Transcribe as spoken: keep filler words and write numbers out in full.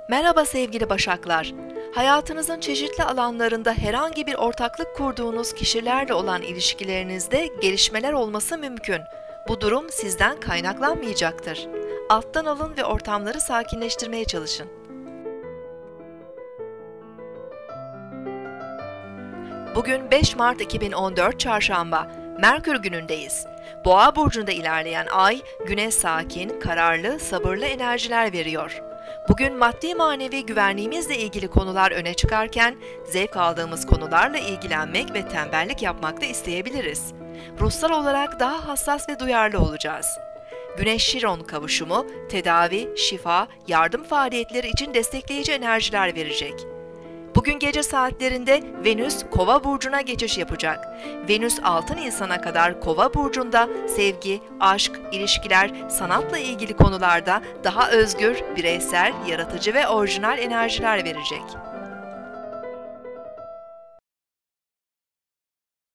Merhaba sevgili Başaklar. Hayatınızın çeşitli alanlarında herhangi bir ortaklık kurduğunuz kişilerle olan ilişkilerinizde gelişmeler olması mümkün. Bu durum sizden kaynaklanmayacaktır. Alttan alın ve ortamları sakinleştirmeye çalışın. Bugün beş Mart iki bin on dört Çarşamba, Merkür günündeyiz. Boğa burcunda ilerleyen ay, güne sakin, kararlı, sabırlı enerjiler veriyor. Bugün maddi manevi güvenliğimizle ilgili konular öne çıkarken, zevk aldığımız konularla ilgilenmek ve tembellik yapmak da isteyebiliriz. Ruhsal olarak daha hassas ve duyarlı olacağız. Güneş-Şiron kavuşumu, tedavi, şifa, yardım faaliyetleri için destekleyici enerjiler verecek. Bugün gece saatlerinde Venüs Kova burcuna geçiş yapacak. Venüs altı Nisan'a kadar Kova burcunda sevgi, aşk, ilişkiler, sanatla ilgili konularda daha özgür, bireysel, yaratıcı ve orijinal enerjiler verecek.